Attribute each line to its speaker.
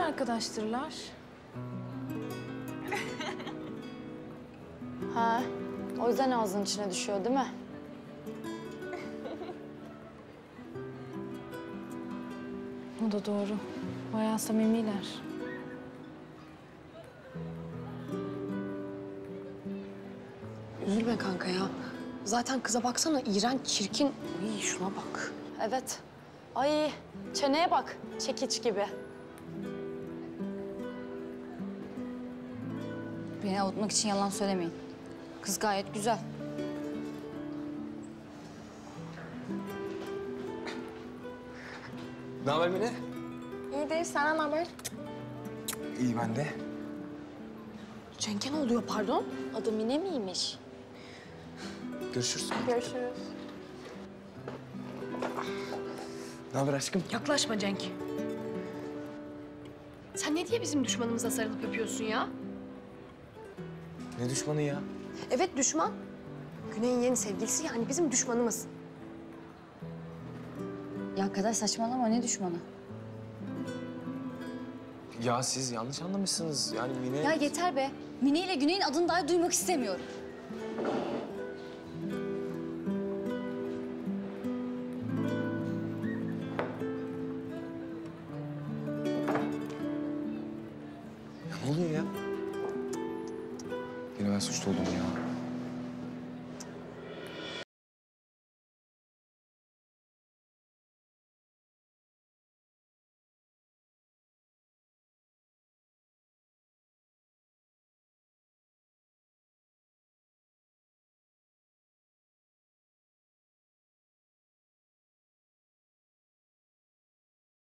Speaker 1: arkadaştırlar.
Speaker 2: Ha, o yüzden ağzının içine düşüyor değil mi?
Speaker 1: O da doğru. Bayağı samimiler.
Speaker 3: Üzülme kanka ya. Zaten kıza baksana, iğrenç, çirkin. Ay şuna bak.
Speaker 2: Evet. Ay, çeneye bak. Çekiç gibi.
Speaker 4: Beni avutmak için yalan söylemeyin. Kız gayet güzel.
Speaker 5: Ne haber Mine?
Speaker 3: İyi değil, senden ne haber?
Speaker 5: İyi ben de.
Speaker 3: Cenk'e ne oluyor pardon?
Speaker 2: Adı Mine miymiş?
Speaker 5: Görüşürüz.
Speaker 3: Görüşürüz.
Speaker 5: Ne haber aşkım?
Speaker 3: Yaklaşma Cenk. Sen ne diye bizim düşmanımıza sarılıp öpüyorsun ya?
Speaker 5: Ne düşmanı ya?
Speaker 3: Evet düşman. Güney'in yeni sevgilisi yani bizim düşmanımız.
Speaker 4: Ya kadar saçmalama, ne düşmanı?
Speaker 5: Ya siz yanlış anlamışsınız. Yani Mine...
Speaker 4: Ya yeter be. Mine ile Güney'in adını dahi duymak istemiyorum.